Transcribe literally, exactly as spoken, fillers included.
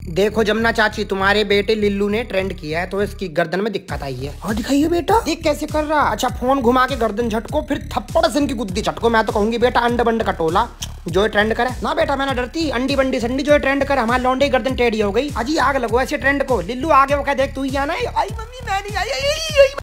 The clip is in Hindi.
देखो जमुना चाची, तुम्हारे बेटे लिल्लू ने ट्रेंड किया है तो इसकी गर्दन में दिक्कत आई है। हाँ दिखाइए बेटा, देख कैसे कर रहा। अच्छा फोन घुमा के गर्दन झटको, फिर थप्पड़ से इनकी गुद्दी झटको। मैं तो कहूंगी बेटा अंड बंड का टोला जो है ट्रेंड करे ना। बेटा मैं ना डरती, अंडी बंडी संडी जो है ट्रेंड करे। हमारे लौंडे गर्दन टेढ़ी हो गई। अजी आग लगो ऐसे ट्रेंड को। लिल्लू आगे वो कह देख तू ही आना है। आई मम्मी मैं नहीं आई।